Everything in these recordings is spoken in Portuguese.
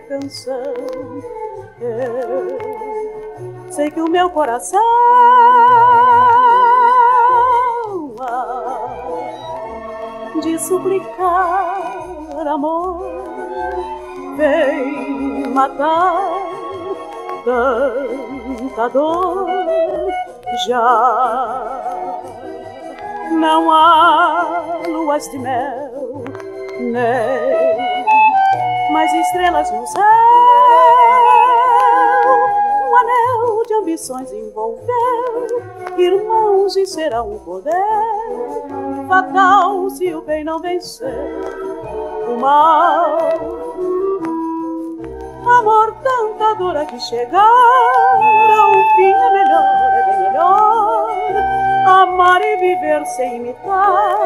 canção. Eu sei que o meu coração há de suplicar amor, vem matar tanta dor. Já não há luas de mel, nem mais estrelas no céu. Um anel de ambições envolveu irmãos e será um poder fatal se o bem não vencer o mal. Amor, tanta dor a que chegar, ao fim é melhor, é bem melhor amar e viver sem imitar,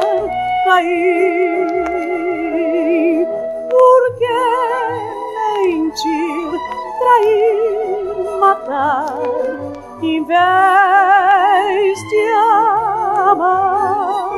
cair. Porque mentir, trair, matar, em vez de amar.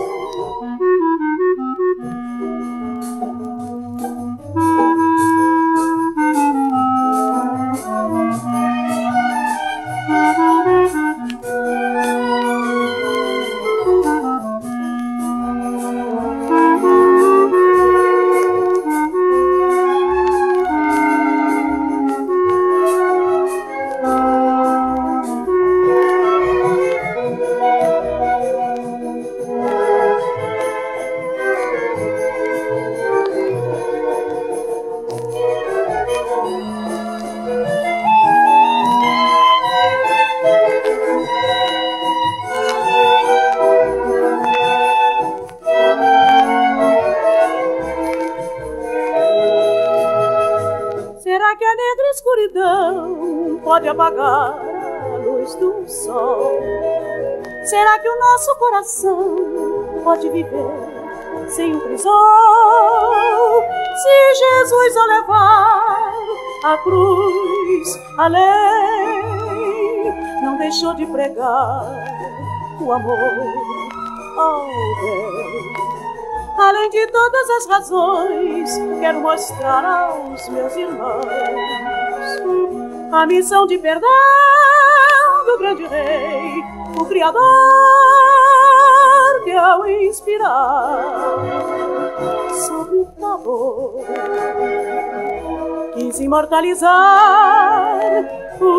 Pode apagar a luz do sol? Será que o nosso coração pode viver sem um crisol? Se Jesus ao levar a cruz além não deixou de pregar o amor ao bem. Além de todas as razões, quero mostrar aos meus irmãos a missão de perdão do grande rei, o Criador, que ao inspirar sobre o tambor quis imortalizar o